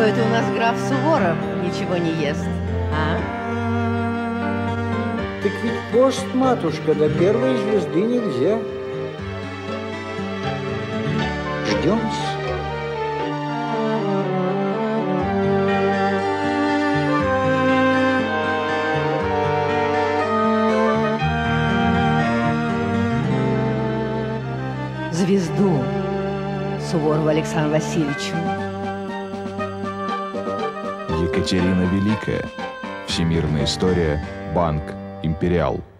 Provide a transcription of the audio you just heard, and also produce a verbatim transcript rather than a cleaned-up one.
Что это у нас граф Суворов ничего не ест, а? Так ведь пост, матушка, до первой звезды нельзя. Ждем-с. Звезду Суворову Александру Васильевичу. Екатерина Великая. Всемирная история. Банк Империал.